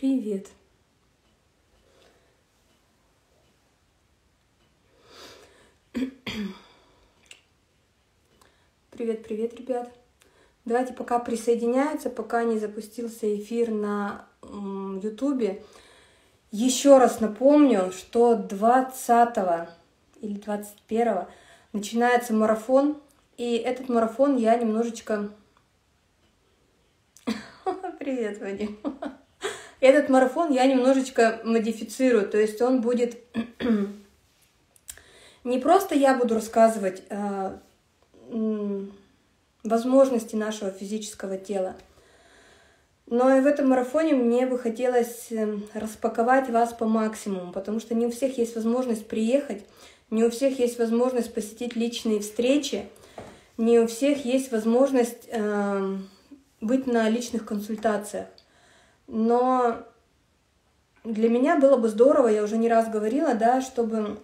Привет. Привет, привет, ребят. Давайте пока присоединяются, пока не запустился эфир на Ютубе. Еще раз напомню, что 20 или 21 начинается марафон. И этот марафон я немножечко... Привет, Вадим. Этот марафон я немножечко модифицирую. То есть он будет... Не просто я буду рассказывать возможности нашего физического тела, но и в этом марафоне мне бы хотелось распаковать вас по максимуму, потому что не у всех есть возможность приехать, не у всех есть возможность посетить личные встречи, не у всех есть возможность быть на личных консультациях. Но для меня было бы здорово, я уже не раз говорила, да, чтобы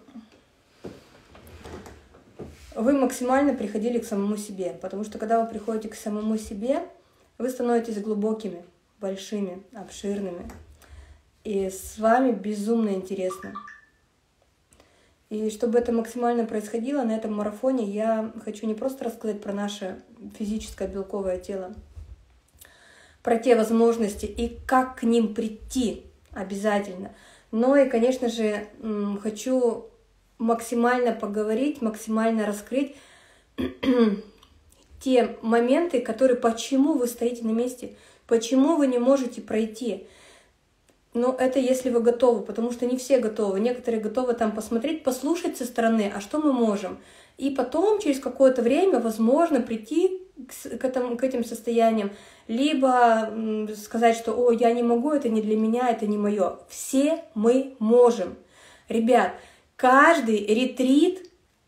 вы максимально приходили к самому себе, потому что когда вы приходите к самому себе, вы становитесь глубокими, большими, обширными, и с вами безумно интересно. И чтобы это максимально происходило, на этом марафоне я хочу не просто рассказать про наше физическое белковое тело, про те возможности и как к ним прийти обязательно, но и, конечно же, хочу максимально поговорить, максимально раскрыть те моменты, которые, почему вы стоите на месте, почему вы не можете пройти. Но это если вы готовы, потому что не все готовы. Некоторые готовы там посмотреть, послушать со стороны, а что мы можем. И потом, через какое-то время, возможно, прийти к этим состояниям. Либо сказать, что «О, я не могу, это не для меня, это не мое». Все мы можем. Ребят, каждый ретрит,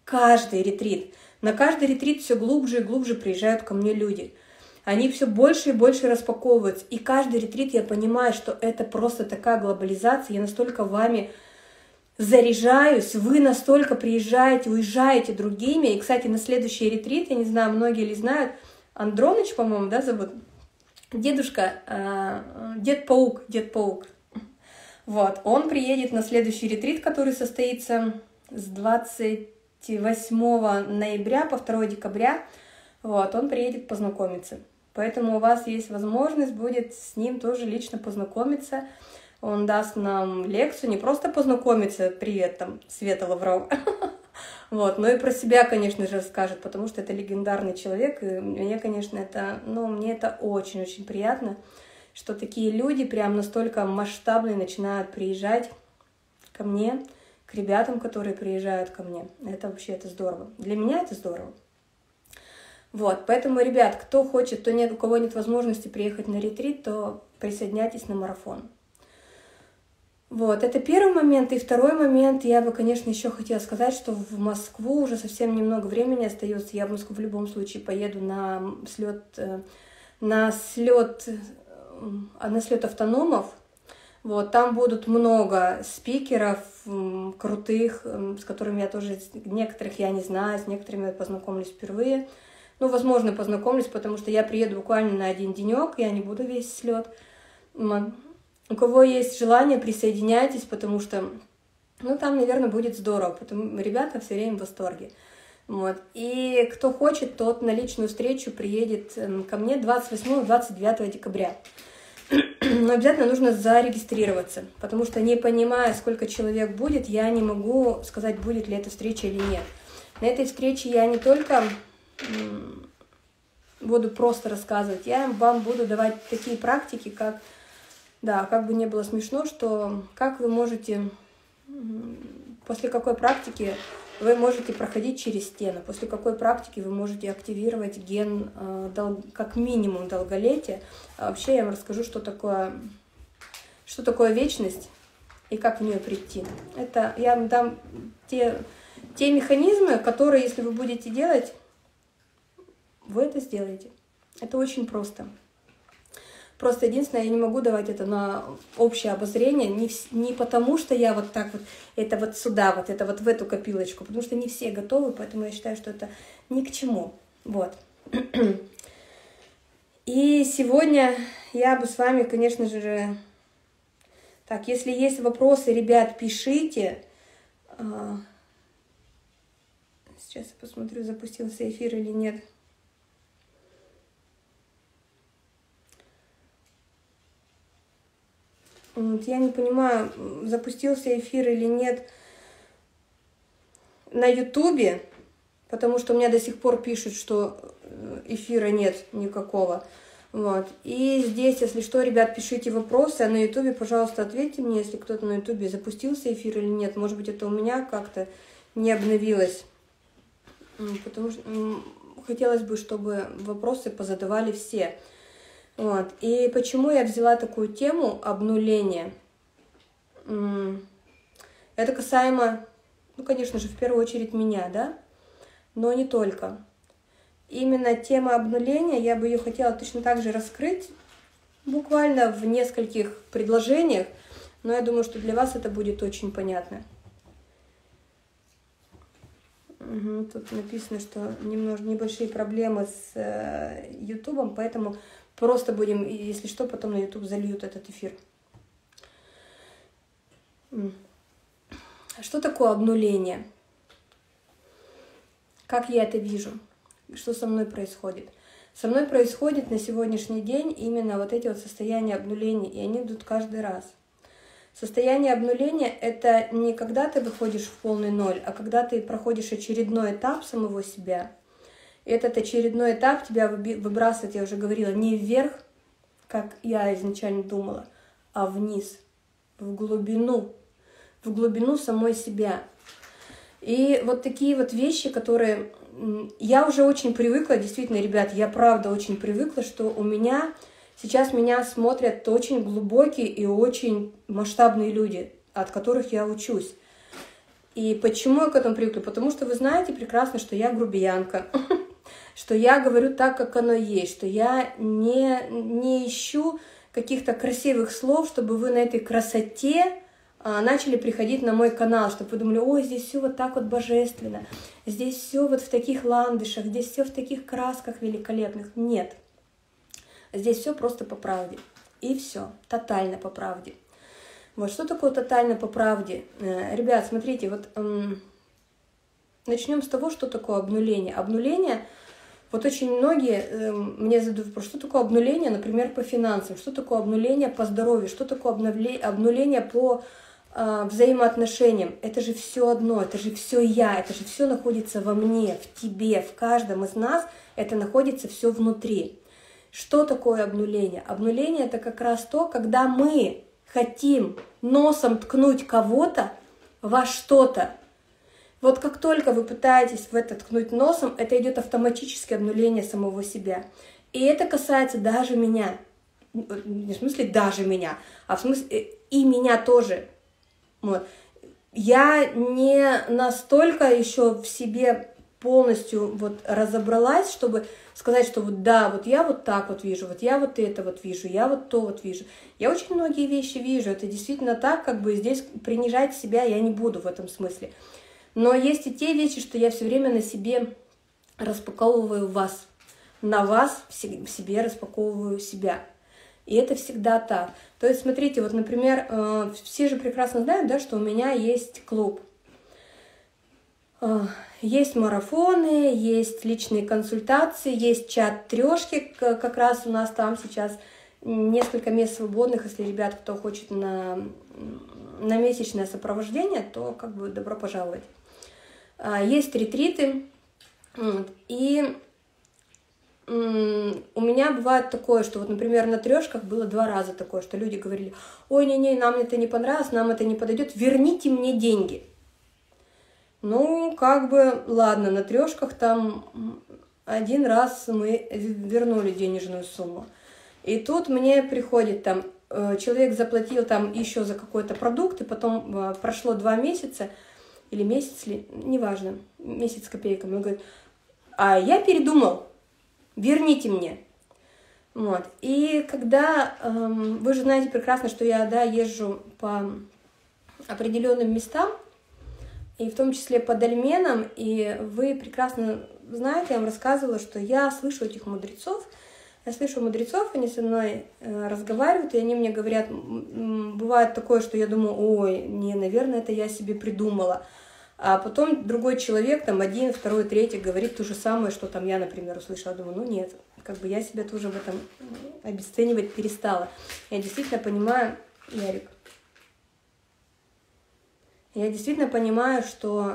на каждый ретрит все глубже и глубже приезжают ко мне люди. Они все больше и больше распаковываются. И каждый ретрит я понимаю, что это просто такая глобализация. Я настолько вами заряжаюсь, вы настолько приезжаете, уезжаете другими. И, кстати, на следующий ретрит, я не знаю, многие ли знают, Андроныч, по-моему, да, зовут? Дедушка, Дед-паук. Вот, он приедет на следующий ретрит, который состоится с 28 ноября по 2 декабря. Вот, он приедет познакомиться. Поэтому у вас есть возможность будет с ним тоже лично познакомиться. Он даст нам лекцию, не просто познакомиться, привет, там, Света Лаврова, вот, но и про себя, конечно же, расскажет, потому что это легендарный человек, и мне, конечно, мне это очень-очень приятно, что такие люди прям настолько масштабные начинают приезжать ко мне, к ребятам, которые приезжают ко мне. Это вообще, это здорово. Для меня это здорово. Вот, поэтому, ребят, кто хочет, у кого нет возможности приехать на ретрит, то присоединяйтесь на марафон. Вот, это первый момент. И второй момент, я бы, конечно, еще хотела сказать, что в Москву уже совсем немного времени остается. Я в Москву в любом случае поеду на слет автономов. Вот, там будут много спикеров крутых, с которыми я тоже, некоторых я не знаю, с некоторыми я познакомлюсь впервые. Ну, возможно, познакомлюсь, потому что я приеду буквально на один денек, я не буду весь слет. У кого есть желание, присоединяйтесь, потому что, там, наверное, будет здорово, потому ребята все время в восторге. Вот. И кто хочет, тот на личную встречу приедет ко мне 28-29 декабря. Но обязательно нужно зарегистрироваться, потому что, не понимая, сколько человек будет, я не могу сказать, будет ли эта встреча или нет. На этой встрече я не только буду просто рассказывать, я вам буду давать такие практики, как, да, как бы не было смешно, что как вы можете, после какой практики вы можете проходить через стены, после какой практики вы можете активировать ген как минимум долголетия. А вообще я вам расскажу, что такое вечность и как в нее прийти. Это я вам дам те механизмы, которые, если вы будете делать, вы это сделаете. Это очень просто. Просто единственное, я не могу давать это на общее обозрение, не потому что я вот так вот, это вот сюда, вот это вот в эту копилочку, потому что не все готовы, поэтому я считаю, что это ни к чему. Вот. И сегодня я бы с вами, конечно же, Так, если есть вопросы, ребят, пишите. Сейчас я посмотрю, запустился эфир или нет. Вот, я не понимаю, запустился эфир или нет на Ютубе, потому что у меня до сих пор пишут, что эфира нет никакого. Вот. И здесь, если что, ребят, пишите вопросы, а на Ютубе, пожалуйста, ответьте мне, если кто-то на Ютубе запустился эфир или нет. Может быть, это у меня как-то не обновилось. Потому что хотелось бы, чтобы вопросы позадавали все. Вот. И почему я взяла такую тему обнуления? Это касаемо, ну, конечно же, в первую очередь меня, да? Но не только. Именно тема обнуления, я бы ее хотела точно так же раскрыть, буквально в нескольких предложениях, но я думаю, что для вас это будет очень понятно. Тут написано, что небольшие проблемы с Ютубом, поэтому просто будем, если что, потом на Ютуб зальют этот эфир. Что такое обнуление? Как я это вижу? Что со мной происходит? Со мной происходит на сегодняшний день именно вот эти вот состояния обнуления, и они идут каждый раз. Состояние обнуления – это не когда ты выходишь в полный ноль, а когда ты проходишь очередной этап самого себя. И этот очередной этап тебя выбрасывает, я уже говорила, не вверх, как я изначально думала, а вниз, в глубину самой себя. И вот такие вот вещи, которые... Я уже очень привыкла, действительно, ребят, я правда очень привыкла, что у меня... Сейчас меня смотрят очень глубокие и очень масштабные люди, от которых я учусь. И почему я к этому привыкла? Потому что вы знаете прекрасно, что я грубиянка, что я говорю так, как оно есть, что я не ищу каких-то красивых слов, чтобы вы на этой красоте начали приходить на мой канал, чтобы вы думали, ой, здесь все вот так вот божественно, здесь все вот в таких ландышах, здесь все в таких красках великолепных. Нет. Здесь все просто по правде. И все, тотально по правде. Вот что такое тотально по правде? Ребят, смотрите, вот начнем с того, что такое обнуление. Обнуление, вот очень многие мне задают вопрос, что такое обнуление, например, по финансам, что такое обнуление по здоровью, что такое обнуление по взаимоотношениям. Это же все одно, это же все я, это же все находится во мне, в тебе, в каждом из нас, это находится все внутри. Что такое обнуление? Обнуление – это как раз то, когда мы хотим носом ткнуть кого-то во что-то. Вот как только вы пытаетесь в это ткнуть носом, это идет автоматическое обнуление самого себя. И это касается даже меня. Не в смысле даже меня, а в смысле и меня тоже. Вот. Я не настолько еще в себе полностью вот разобралась, чтобы сказать, что вот да, вот я вот так вот вижу, вот я вот это вот вижу, я вот то вот вижу. Я очень многие вещи вижу, это действительно так, как бы здесь принижать себя я не буду в этом смысле. Но есть и те вещи, что я все время на себе распаковываю вас, на вас в себе распаковываю себя. И это всегда так. То есть, смотрите, вот, например, все же прекрасно знают, да, что у меня есть клуб. Есть марафоны, есть личные консультации, есть чат трешки, как раз у нас там сейчас несколько мест свободных, если ребят, кто хочет на месячное сопровождение, то как бы добро пожаловать. Есть ретриты, и у меня бывает такое, что вот, например, на трешках было 2 раза такое, что люди говорили, ой, не-не, нам это не понравилось, нам это не подойдет, верните мне деньги. Ну, как бы, ладно, на трешках там 1 раз мы вернули денежную сумму. И тут мне приходит там, человек заплатил там еще за какой-то продукт, и потом прошло 2 месяца, или месяц, неважно, месяц с копейками, он говорит, а я передумал, верните мне. Вот. И когда, вы же знаете прекрасно, что я, да, езжу по определенным местам, и в том числе по дольменам, и вы прекрасно знаете, я вам рассказывала, что я слышу этих мудрецов, Я слышу мудрецов, они со мной разговаривают, и они мне говорят, бывает такое, что я думаю, ой, не, наверное, это я себе придумала. А потом другой человек, там, один, второй, третий, говорит то же самое, что там я, например, услышала. Думаю, ну нет, как бы я себя тоже в этом обесценивать перестала. Я действительно понимаю, Ярик, я действительно понимаю, что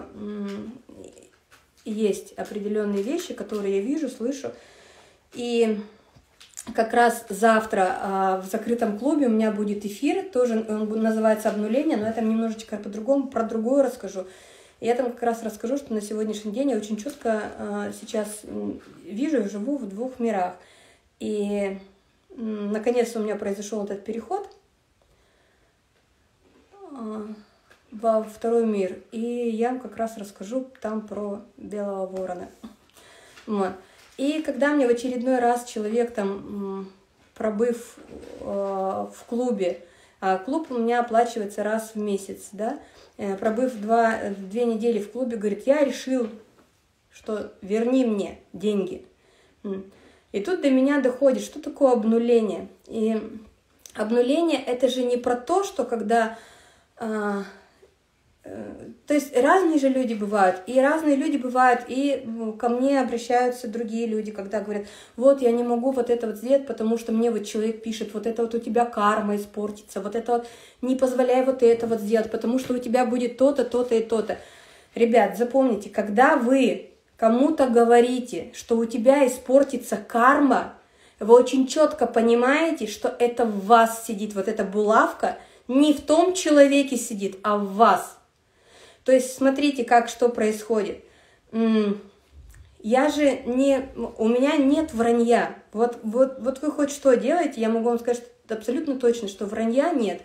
есть определенные вещи, которые я вижу, слышу. И как раз завтра в закрытом клубе у меня будет эфир, тоже он называется «Обнуление», но я там немножечко по-другому, про другое расскажу. Я там как раз расскажу, что на сегодняшний день я очень четко сейчас вижу и живу в двух мирах. И наконец-то у меня произошел этот переход во второй мир. И я вам как раз расскажу там про белого ворона. Вот. И когда мне в очередной раз человек, там, пробыв в клубе, клуб у меня оплачивается раз в месяц, да, пробыв 2 недели в клубе, говорит, я решил, что верни мне деньги. И тут до меня доходит, что такое обнуление. И обнуление это же не про то, что когда... То есть разные же люди бывают, и разные люди бывают, и ко мне обращаются другие люди, когда говорят, вот я не могу вот это вот сделать, потому что мне вот человек пишет, вот это вот у тебя карма испортится, вот это вот не позволяй вот это вот сделать, потому что у тебя будет то-то, то-то и то-то. Ребят, запомните, когда вы кому-то говорите, что у тебя испортится карма, вы очень четко понимаете, что это в вас сидит, вот эта булавка не в том человеке сидит, а в вас. То есть смотрите, как что происходит. Я же не... У меня нет вранья. Вот вы хоть что делаете, я могу вам сказать абсолютно точно, что вранья нет.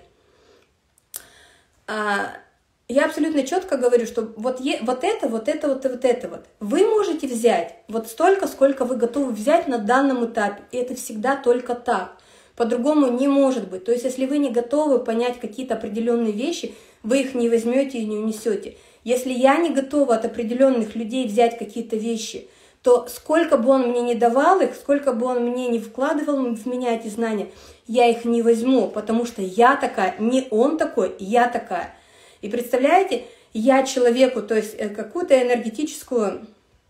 Я абсолютно четко говорю, что вот это. Вы можете взять вот столько, сколько вы готовы взять на данном этапе. И это всегда только так. По-другому не может быть. То есть, если вы не готовы понять какие-то определенные вещи, вы их не возьмете и не унесете. Если я не готова от определенных людей взять какие-то вещи, то сколько бы он мне не давал их, сколько бы он мне не вкладывал в меня эти знания, я их не возьму, потому что я такая, не он такой, я такая. И представляете, я человеку, то есть какую-то энергетическое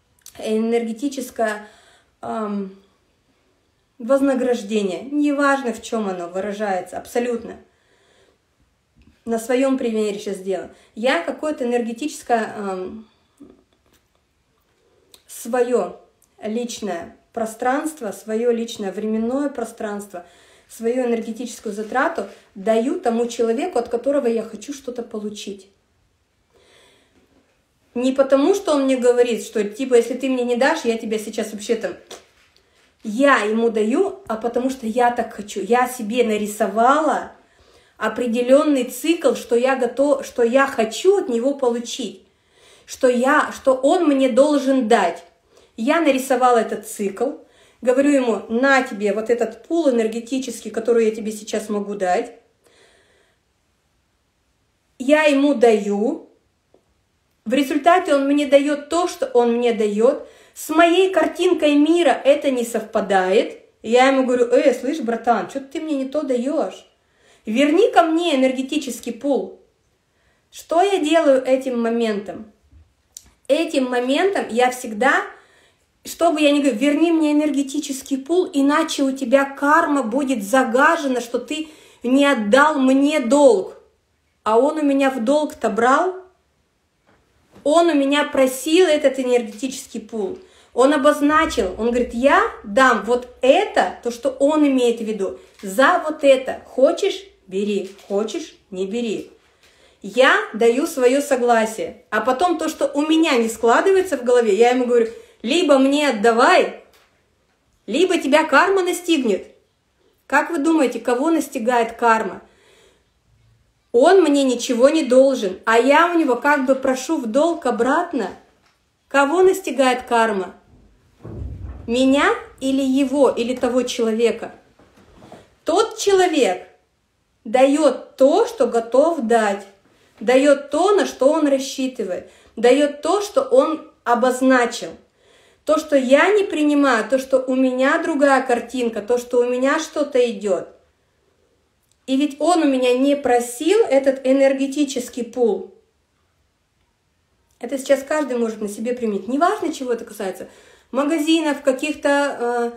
вознаграждение, неважно в чем оно выражается, абсолютно. На своем примере сейчас сделаю. Я какое-то энергетическое свое личное пространство, свое личное временное пространство, свою энергетическую затрату даю тому человеку, от которого я хочу что-то получить. Не потому, что он мне говорит, что типа, если ты мне не дашь, я тебя сейчас вообще там... Я ему даю, а потому что я так хочу. Я себе нарисовала определенный цикл, что я хочу от него получить, что он мне должен дать. Я нарисовала этот цикл, говорю ему, на тебе вот этот пул энергетический, который я тебе сейчас могу дать. Я ему даю, в результате он мне дает то, что он мне дает. С моей картинкой мира это не совпадает. Я ему говорю, слышь, братан, что ты мне не то даешь? Верни ко мне энергетический пул. Что я делаю этим моментом? Этим моментом я всегда, что бы я ни говорила, верни мне энергетический пул, иначе у тебя карма будет загажена, что ты не отдал мне долг. А он у меня в долг-то брал. Он у меня просил этот энергетический пул. Он обозначил, он говорит, я дам вот это, то, что он имеет в виду, за вот это. Хочешь? Бери. Хочешь? Не бери. Я даю свое согласие. А потом то, что у меня не складывается в голове, я ему говорю, либо мне отдавай, либо тебя карма настигнет. Как вы думаете, кого настигает карма? Он мне ничего не должен, а я у него как бы прошу в долг обратно. Кого настигает карма? Меня или его, или того человека? Тот человек дает то, что готов дать, дает то, на что он рассчитывает, дает то, что он обозначил. То, что я не принимаю, то, что у меня другая картинка, то, что у меня что-то идет. И ведь он у меня не просил этот энергетический пул. Это сейчас каждый может на себе применить. Неважно, чего это касается. Магазинов, каких-то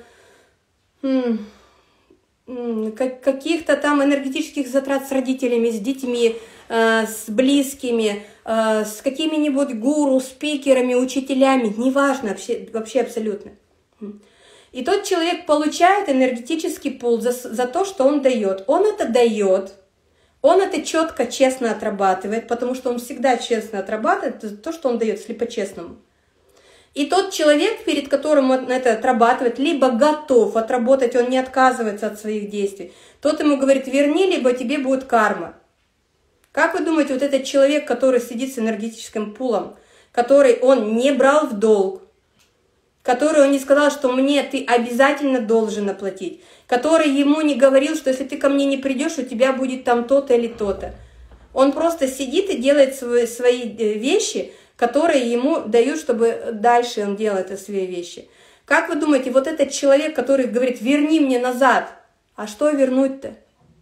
каких-то там энергетических затрат с родителями, с детьми, с близкими, с какими-нибудь гуру, спикерами, учителями. Неважно вообще абсолютно. И тот человек получает энергетический пул за то, что он дает. Он это дает, он это четко, честно отрабатывает, потому что он всегда честно отрабатывает то, что он дает, если по-честному. И тот человек, перед которым он это отрабатывает, либо готов отработать, он не отказывается от своих действий, тот ему говорит: верни, либо тебе будет карма. Как вы думаете, вот этот человек, который сидит с энергетическим пулом, который он не брал в долг, который он не сказал, что мне ты обязательно должен оплатить, который ему не говорил, что если ты ко мне не придешь, у тебя будет там то-то или то-то. Он просто сидит и делает свои вещи, которые ему дают, чтобы дальше он делал это свои вещи. Как вы думаете, вот этот человек, который говорит: верни мне назад, а что вернуть-то?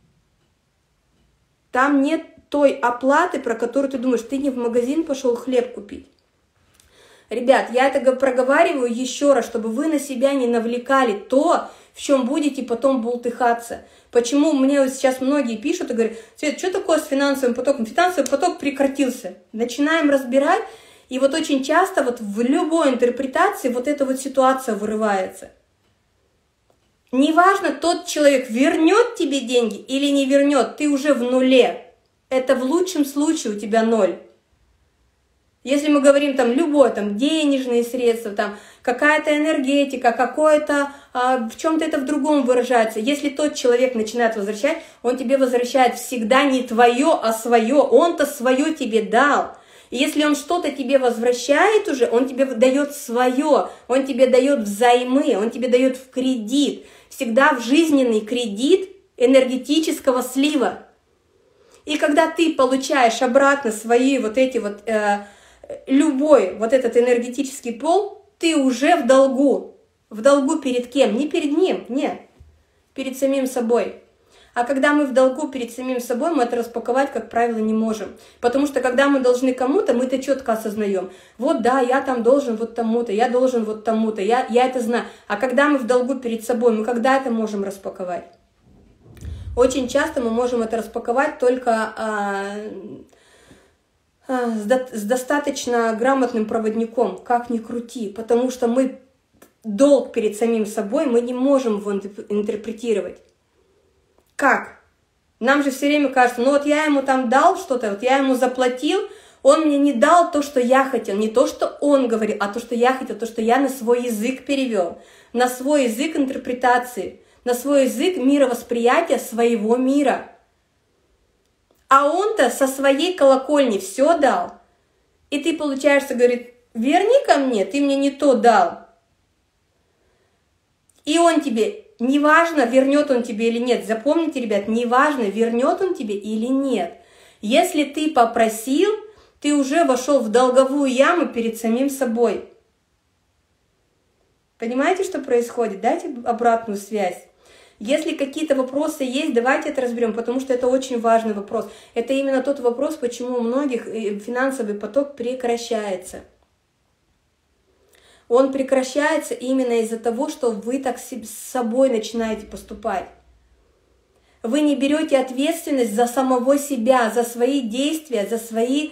Там нет той оплаты, про которую ты думаешь, ты не в магазин пошел хлеб купить. Ребят, я это проговариваю еще раз, чтобы вы на себя не навлекали то, в чем будете потом бултыхаться. Почему мне сейчас многие пишут и говорят: Свет, что такое с финансовым потоком? Финансовый поток прекратился. Начинаем разбирать, и вот очень часто вот в любой интерпретации вот эта вот ситуация вырывается. Неважно, тот человек вернет тебе деньги или не вернет, ты уже в нуле. Это в лучшем случае у тебя 0. Если мы говорим там любое, там денежные средства, там какая-то энергетика, какое-то, в чем-то это в другом выражается. Если тот человек начинает возвращать, он тебе возвращает всегда не твое, а свое. Он-то свое тебе дал. И если он что-то тебе возвращает уже, он тебе дает свое, он тебе дает взаймы, он тебе дает в кредит. Всегда в жизненный кредит энергетического слива. И когда ты получаешь обратно свои вот эти вот... любой вот этот энергетический пол, ты уже в долгу. В долгу перед кем? Не перед ним, нет. Перед самим собой. А когда мы в долгу перед самим собой, мы это распаковать, как правило, не можем. Потому что когда мы должны кому-то, мы это четко осознаем. Вот да, я там должен вот тому-то, я должен вот тому-то, я это знаю. А когда мы в долгу перед собой, мы когда это можем распаковать? Очень часто мы можем это распаковать только... с достаточно грамотным проводником, как ни крути, потому что мы долг перед самим собой, мы не можем его интерпретировать. Как? Нам же все время кажется, ну вот я ему там дал что-то, вот я ему заплатил, он мне не дал то, что я хотел, не то, что он говорил, а то, что я хотел, то, что я на свой язык перевел, на свой язык интерпретации, на свой язык мировосприятия своего мира. А он-то со своей колокольни все дал. И ты, получаешься, говорит: верни ко мне, ты мне не то дал. И он тебе, неважно, вернет он тебе или нет. Запомните, ребят, неважно, вернет он тебе или нет. Если ты попросил, ты уже вошел в долговую яму перед самим собой. Понимаете, что происходит? Дайте обратную связь. Если какие-то вопросы есть, давайте это разберем, потому что это очень важный вопрос. Это именно тот вопрос, почему у многих финансовый поток прекращается. Он прекращается именно из-за того, что вы так с собой начинаете поступать. Вы не берете ответственность за самого себя, за свои действия, за свои...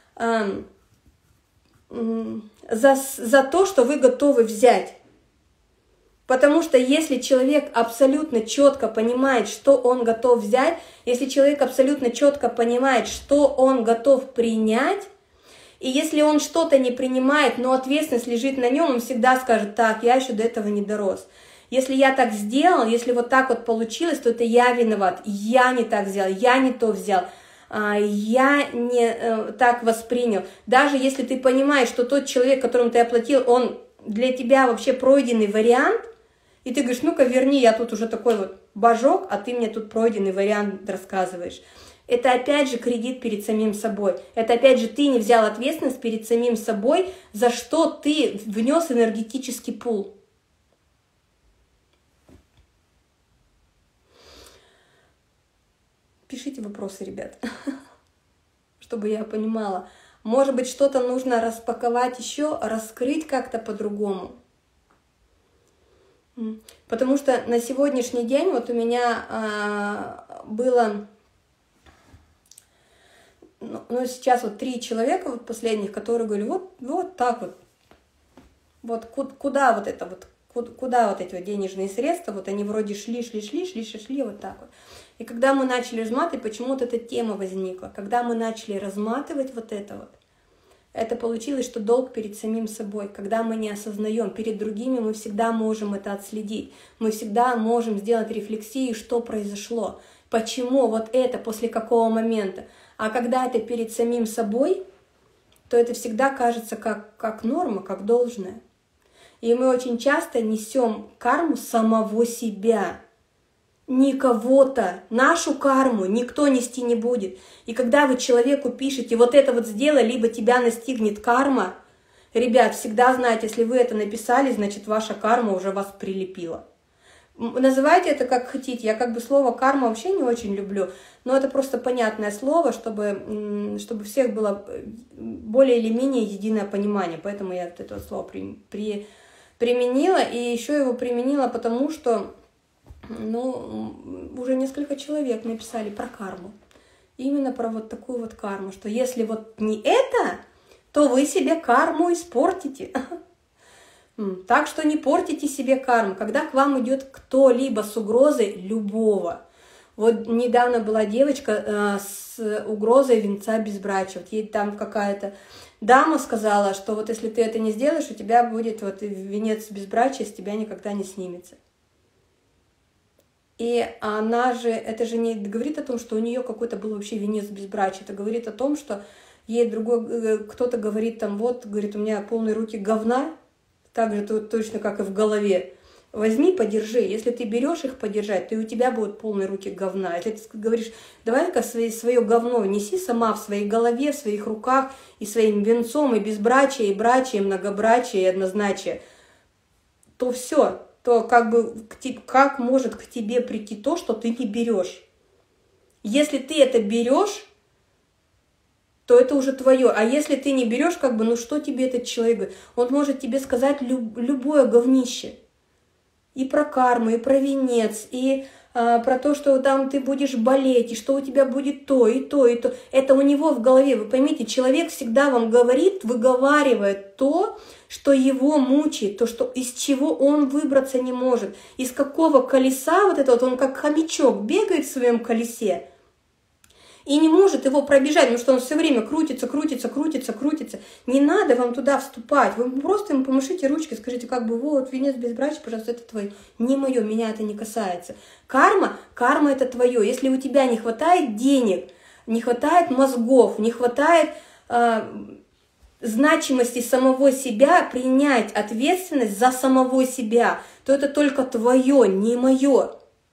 за то, что вы готовы взять. Потому что если человек абсолютно четко понимает, что он готов взять, если человек абсолютно четко понимает, что он готов принять, и если он что-то не принимает, но ответственность лежит на нем, он всегда скажет: так, я еще до этого не дорос. Если я так сделал, если вот так вот получилось, то это я виноват, я не так взял, я не то взял, я не так воспринял. Даже если ты понимаешь, что тот человек, которому ты оплатил, он для тебя вообще пройденный вариант, и ты говоришь: ну-ка верни, я тут уже такой вот божок, а ты мне тут пройденный вариант рассказываешь. Это опять же кредит перед самим собой. Это опять же ты не взял ответственность перед самим собой, за что ты внес энергетический пул. Пишите вопросы, ребят, чтобы я понимала. Может быть, что-то нужно распаковать еще, раскрыть как-то по-другому. Потому что на сегодняшний день вот у меня было, ну сейчас вот 3 человека вот последних, которые говорили, вот так вот куда вот это вот, куда вот эти вот денежные средства, вот они вроде шли вот так вот. И когда мы начали разматывать, почему-то эта тема возникла. Когда мы начали разматывать вот это получилось, что долг перед самим собой. Когда мы не осознаем перед другими, мы всегда можем это отследить. Мы всегда можем сделать рефлексию, что произошло. Почему вот это, после какого момента. А когда это перед самим собой, то это всегда кажется как норма, как должное. И мы очень часто несем карму самого себя. Не кого-то, нашу карму никто нести не будет. И когда вы человеку пишете, вот это вот сделай, либо тебя настигнет карма, ребят, всегда знайте, если вы это написали, значит ваша карма уже вас прилепила. Называйте это как хотите. Я как бы слово карма вообще не очень люблю, но это просто понятное слово, чтобы у всех было более или менее единое понимание. Поэтому я вот это слово применила, и еще его применила потому, что уже несколько человек написали про карму. Именно про вот такую вот карму, что если вот не это, то вы себе карму испортите. Так что не портите себе карму. Когда к вам идет кто-либо с угрозой любого. Вот недавно была девочка с угрозой венца безбрачия. Вот ей там какая-то дама сказала, что вот если ты это не сделаешь, у тебя будет вот венец безбрачия, с тебя никогда не снимется. И она же, это же не говорит о том, что у нее какой-то был вообще венец безбрачия. Это говорит о том, что ей кто-то говорит там, вот, говорит, у меня полные руки говна, так же точно, как и в голове. Возьми, подержи. Если ты берешь их подержать, то и у тебя будут полные руки говна. Если ты говоришь, давай-ка свое говно неси сама в своей голове, в своих руках, и своим венцом, и безбрачие, и брачие, и многобрачие, и однозначие, то все. То как может к тебе прийти то, что ты не берешь? Если ты это берешь, то это уже твое. А если ты не берешь, что тебе этот человек говорит? Он может тебе сказать любое говнище. И про карму, и про венец, и про то, что там ты будешь болеть, и что у тебя будет то, и то, и то. Это у него в голове. Вы поймите, человек всегда вам говорит, выговаривает то, что его мучает, то, что из чего он выбраться не может. Из какого колеса вот это вот, он как хомячок бегает в своем колесе и не может его пробежать, потому что он все время крутится. Не надо вам туда вступать. Вы просто ему помашите ручкой, скажите, вот, венец безбрачия, пожалуйста, это твое. Не мое, меня это не касается. Карма это твое. Если у тебя не хватает денег, не хватает мозгов, не хватает значимости самого себя, принять ответственность за самого себя, то это только твое, не мое.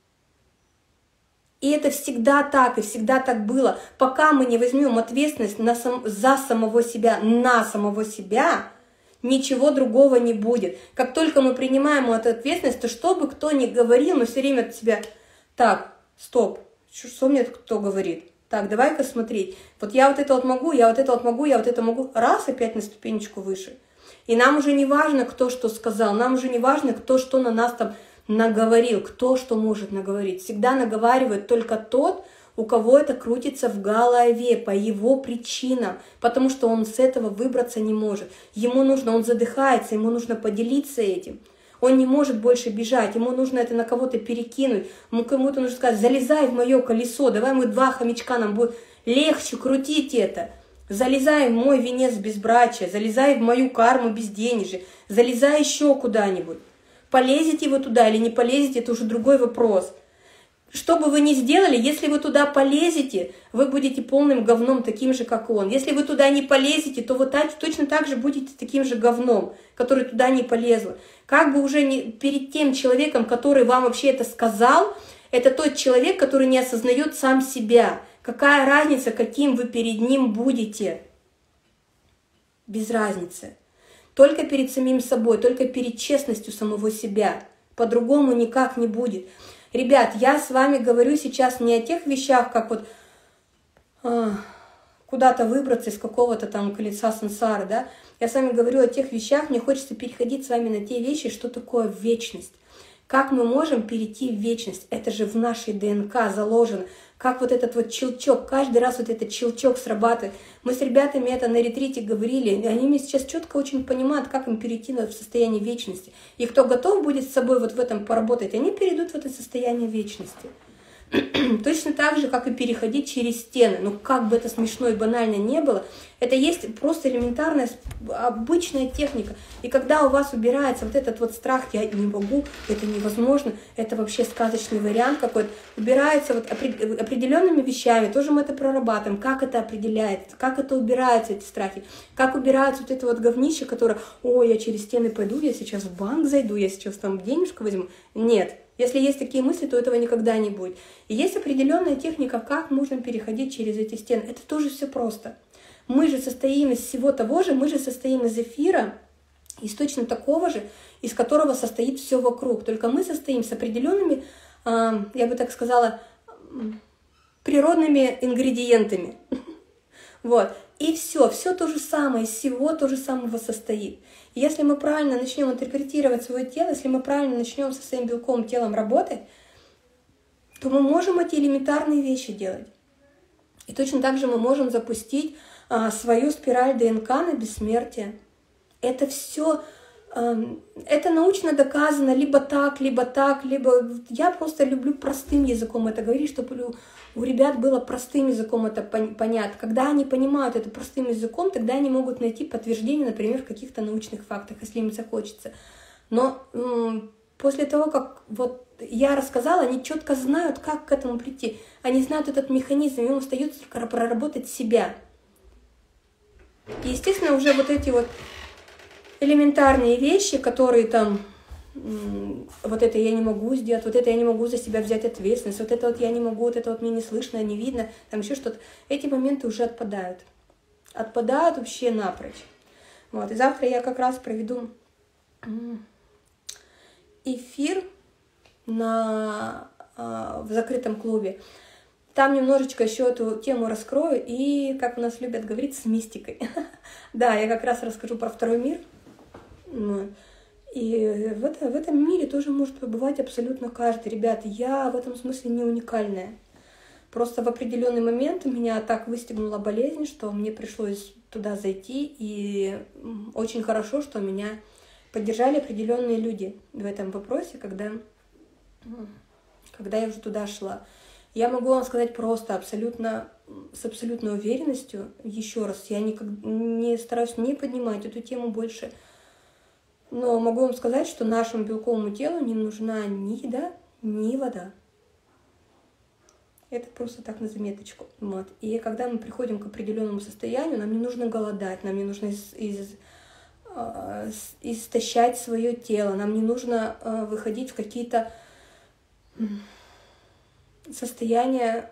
И это всегда так, и всегда так было. Пока мы не возьмем ответственность за самого себя, на самого себя, ничего другого не будет. Как только мы принимаем эту ответственность, то что бы кто ни говорил, мы все время от себя, так, стоп, что мне кто говорит? Так, давай-ка смотреть. Вот я вот это вот могу, я вот это вот могу, я вот это могу. Раз, опять на ступенечку выше. И нам уже не важно, кто что сказал, нам уже не важно, кто что на нас там наговорил, кто что может наговорить. Всегда наговаривает только тот, у кого это крутится в голове по его причинам, потому что он с этого выбраться не может. Ему нужно, он задыхается, ему нужно поделиться этим. Он не может больше бежать, ему нужно это на кого-то перекинуть, ему кому-то нужно сказать, залезай в мое колесо, давай мы 2 хомячка, нам будет легче крутить это. Залезай в мой венец безбрачия, залезай в мою карму безденежья, залезай еще куда-нибудь. Полезете вы туда или не полезете, это уже другой вопрос. Что бы вы ни сделали, если вы туда полезете, вы будете полным говном, таким же, как он. Если вы туда не полезете, то вы точно так же будете таким же говном, который туда не полезла. Как бы уже перед тем человеком, который вам вообще это сказал, это тот человек, который не осознает сам себя, Какая разница, каким вы перед ним будете? Без разницы. Только перед самим собой, только перед честностью самого себя. По-другому никак не будет. Ребят, я с вами говорю сейчас не о тех вещах, как вот куда-то выбраться из какого-то там колеса сансары, да. Я с вами говорю о тех вещах, мне хочется переходить с вами на те вещи, что такое вечность. Как мы можем перейти в вечность? Это же в нашей ДНК заложено. Как вот этот вот щелчок, каждый раз вот этот щелчок срабатывает. Мы с ребятами это на ретрите говорили, и они мне сейчас четко очень понимают, как им перейти в состояние вечности. И кто готов будет с собой вот в этом поработать, они перейдут в это состояние вечности. Точно так же, как и переходить через стены. Ну, как бы это смешно и банально не было, это есть просто элементарная, обычная техника. И когда у вас убирается вот этот вот страх, я не могу, это невозможно, это вообще сказочный вариант какой-то, убирается вот определенными вещами, тоже мы это прорабатываем, как это определяется, как это убираются эти страхи, как убирается вот это вот говнище, которое, ой, я через стены пойду, я сейчас в банк зайду, я сейчас там денежку возьму. Нет. Если есть такие мысли, то этого никогда не будет. И есть определенная техника, как можно переходить через эти стены. Это тоже все просто. Мы же состоим из всего того же, мы же состоим из эфира, из точно такого же, из которого состоит все вокруг. Только мы состоим с определенными, я бы так сказала, природными ингредиентами. Вот. И все то же самое, из всего то же самого состоит. И если мы правильно начнем интерпретировать свое тело, если мы правильно начнем со своим белковым телом работать, то мы можем эти элементарные вещи делать. И точно так же мы можем запустить свою спираль ДНК на бессмертие. Это все, это научно доказано либо так, либо так, либо... Я просто люблю простым языком это говорить, чтобы у ребят было простым языком это понятно. Когда они понимают это простым языком, тогда они могут найти подтверждение, например, в каких-то научных фактах, если им захочется. Но после того, как вот я рассказала, они четко знают, как к этому прийти. Они знают этот механизм, им остается только проработать себя. И, естественно, уже вот эти вот элементарные вещи, которые там, вот это я не могу сделать, вот это я не могу за себя взять ответственность, вот это вот я не могу, вот это вот мне не слышно, не видно, там еще что-то. Эти моменты уже отпадают. Отпадают вообще напрочь. Вот. И завтра я как раз проведу эфир в закрытом клубе. Там немножечко еще эту тему раскрою и, как у нас любят говорить, с мистикой. Да, я как раз расскажу про второй мир. И в этом мире тоже может побывать абсолютно каждый. Ребята, я в этом смысле не уникальная. Просто в определенный момент меня так выстегнула болезнь, что мне пришлось туда зайти. И очень хорошо, что меня поддержали определенные люди в этом вопросе, когда я уже туда шла. Я могу вам сказать просто, с абсолютной уверенностью, еще раз, я не стараюсь не поднимать эту тему больше, но могу вам сказать, что нашему белковому телу не нужна ни еда, ни вода. Это просто так на заметочку. Вот. И когда мы приходим к определенному состоянию, нам не нужно голодать, нам не нужно истощать свое тело, нам не нужно выходить в какие-то состояния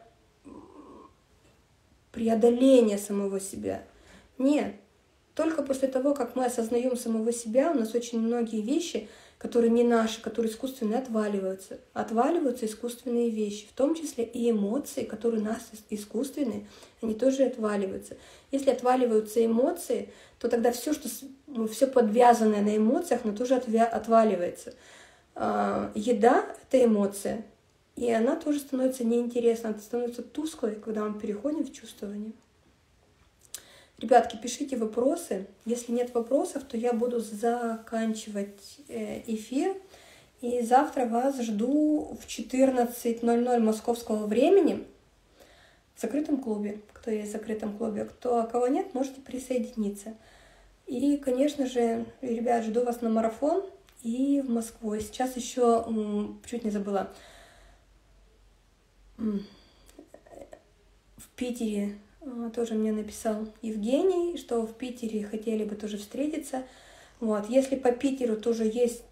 преодоления самого себя. Нет. Только после того, как мы осознаем самого себя, у нас очень многие вещи, которые не наши, которые искусственные, отваливаются. Отваливаются искусственные вещи, в том числе и эмоции, которые у нас искусственные, они тоже отваливаются. Если отваливаются эмоции, то тогда все подвязанное на эмоциях, оно тоже отваливается. Еда — это эмоция. И она тоже становится неинтересной, она становится тусклой, когда мы переходим в чувствование. Ребятки, пишите вопросы. Если нет вопросов, то я буду заканчивать эфир. И завтра вас жду в 14:00 московского времени в закрытом клубе. Кто есть в закрытом клубе, кого нет, можете присоединиться. И, конечно же, ребят, жду вас на марафон и в Москву. И сейчас еще, чуть не забыла, в Питере тоже мне написал Евгений, что в Питере хотели бы тоже встретиться. Вот. Если по Питеру тоже есть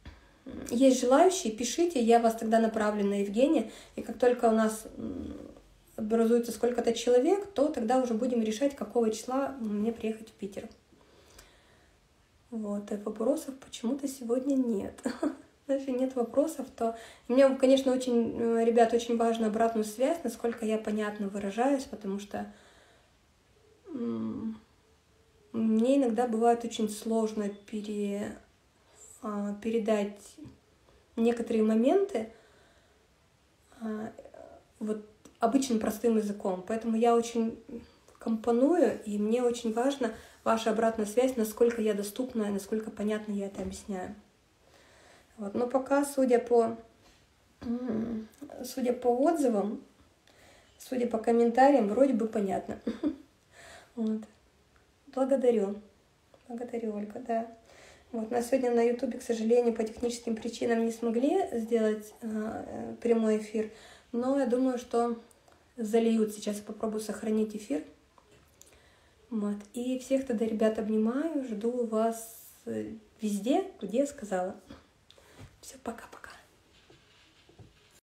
желающие, пишите, я вас тогда направлю на Евгения. И как только у нас образуется сколько-то человек, то тогда уже будем решать, какого числа мне приехать в Питер. Вот, и вопросов почему-то сегодня нет. Если нет вопросов, то... Мне, конечно, очень, ребят, очень важна обратную связь, насколько я понятно выражаюсь, потому что мне иногда бывает очень сложно передать некоторые моменты вот обычным простым языком. Поэтому я очень компоную, и мне очень важна ваша обратная связь, насколько я доступна и насколько понятно я это объясняю. Вот. Но пока, судя по отзывам, судя по комментариям, вроде бы понятно. Вот. Благодарю, Ольга, да. Вот. На сегодня на Ютубе, к сожалению, по техническим причинам не смогли сделать прямой эфир, но я думаю, что зальют. Сейчас я попробую сохранить эфир. Вот. И всех тогда, ребят, обнимаю, жду вас везде, где я сказала. Все, пока-пока.